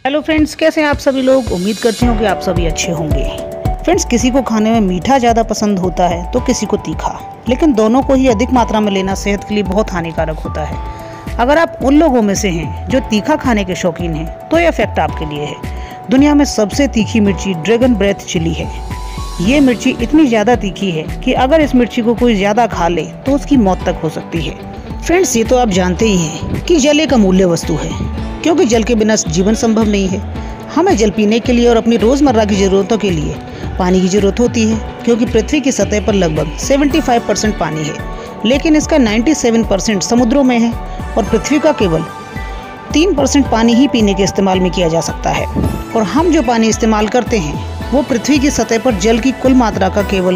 Hello friends, कैसे हैं आप सभी लोग। उम्मीद करती हूँ कि आप सभी अच्छे होंगे। फ्रेंड्स, किसी को खाने में मीठा ज़्यादा पसंद होता है तो किसी को तीखा, लेकिन दोनों को ही अधिक मात्रा में लेना सेहत के लिए बहुत हानिकारक होता है। अगर आप उन लोगों में से हैं जो तीखा खाने के शौकीन हैं तो यह फैक्ट आपके लिए है। दुनिया में सबसे तीखी मिर्ची ड्रैगन ब्रेथ चिली है। ये मिर्ची इतनी ज़्यादा तीखी है कि अगर इस मिर्ची को कोई ज़्यादा खा ले तो उसकी मौत तक हो सकती है। फ्रेंड्स, ये तो आप जानते ही हैं कि जल एक अमूल्य वस्तु है, क्योंकि जल के बिना जीवन संभव नहीं है। हमें जल पीने के लिए और अपनी रोज़मर्रा की ज़रूरतों के लिए पानी की ज़रूरत होती है, क्योंकि पृथ्वी की सतह पर लगभग 75% पानी है, लेकिन इसका 97% समुद्रों में है और पृथ्वी का केवल 3% पानी ही पीने के इस्तेमाल में किया जा सकता है। और हम जो पानी इस्तेमाल करते हैं वो पृथ्वी की सतह पर जल की कुल मात्रा का केवल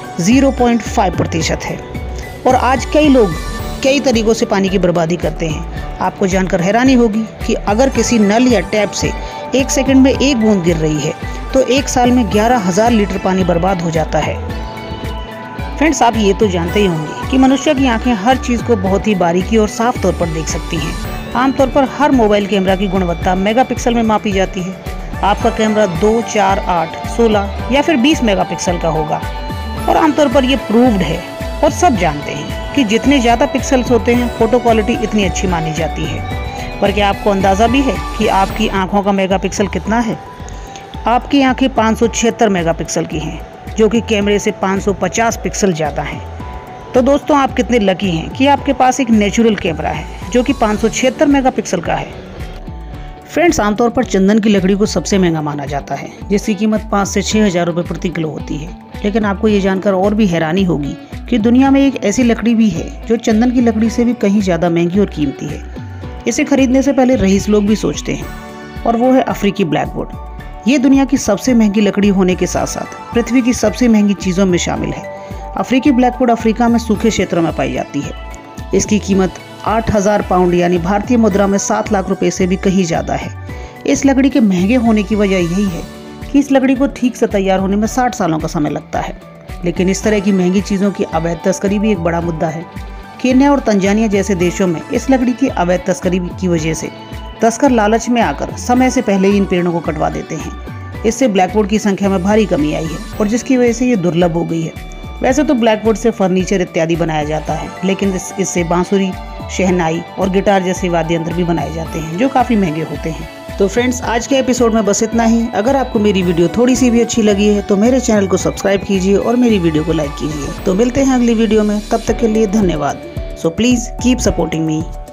0.5% है। और आज कई लोग कई तरीकों से पानी की बर्बादी करते हैं। आपको जानकर हैरानी होगी कि अगर किसी नल या टैप से 1 सेकंड में 1 बूंद गिर रही है तो 1 साल में 11,000 लीटर पानी बर्बाद हो जाता है। फ्रेंड्स, आप ये तो जानते ही होंगे कि मनुष्य की आंखें हर चीज़ को बहुत ही बारीकी और साफ तौर पर देख सकती हैं। आमतौर पर हर मोबाइल कैमरा की गुणवत्ता मेगापिक्सल में मापी जाती है। आपका कैमरा 2, 4, 8, 16 या फिर 20 मेगापिक्सल का होगा और आमतौर पर ये प्रूव्ड है और सब जानते हैं कि जितने ज़्यादा पिक्सल्स होते हैं फोटो क्वालिटी इतनी अच्छी मानी जाती है। पर क्या आपको अंदाज़ा भी है कि आपकी आंखों का मेगापिक्सल कितना है? आपकी आंखें 576 मेगापिक्सल की हैं, जो कि कैमरे से 550 पिक्सल ज़्यादा हैं। तो दोस्तों, आप कितने लकी हैं कि आपके पास एक नेचुरल कैमरा है जो कि 576 मेगापिक्सल का है। फ्रेंड्स, आमतौर पर चंदन की लकड़ी को सबसे महंगा माना जाता है, जिसकी कीमत 5 से 6 हज़ार रुपये प्रति किलो होती है। लेकिन आपको ये जानकर और भी हैरानी होगी कि दुनिया में एक ऐसी लकड़ी भी है जो चंदन की लकड़ी से भी कहीं ज़्यादा महंगी और कीमती है। इसे खरीदने से पहले रईस लोग भी सोचते हैं, और वो है अफ्रीकी ब्लैकवुड। ये दुनिया की सबसे महंगी लकड़ी होने के साथ साथ पृथ्वी की सबसे महंगी चीज़ों में शामिल है। अफ्रीकी ब्लैकवुड अफ्रीका में सूखे क्षेत्रों में पाई जाती है। इसकी कीमत 8,000 पाउंड यानी भारतीय मुद्रा में 7 लाख रुपए से भी कहीं ज़्यादा है। इस लकड़ी के महंगे होने की वजह यही है कि इस लकड़ी को ठीक से तैयार होने में 60 सालों का समय लगता है। लेकिन इस तरह की महंगी चीज़ों की अवैध तस्करी भी एक बड़ा मुद्दा है। केन्या और तंजानिया जैसे देशों में इस लकड़ी की अवैध तस्करी की वजह से तस्कर लालच में आकर समय से पहले ही इन पेड़ों को कटवा देते हैं। इससे ब्लैकवुड की संख्या में भारी कमी आई है और जिसकी वजह से ये दुर्लभ हो गई है। वैसे तो ब्लैकवुड से फर्नीचर इत्यादि बनाया जाता है, लेकिन इससे बांसुरी, शहनाई और गिटार जैसे वाद्य यंत्र भी बनाए जाते हैं जो काफ़ी महंगे होते हैं। तो फ्रेंड्स, आज के एपिसोड में बस इतना ही। अगर आपको मेरी वीडियो थोड़ी सी भी अच्छी लगी है तो मेरे चैनल को सब्सक्राइब कीजिए और मेरी वीडियो को लाइक कीजिए। तो मिलते हैं अगली वीडियो में, तब तक के लिए धन्यवाद। So please keep supporting me.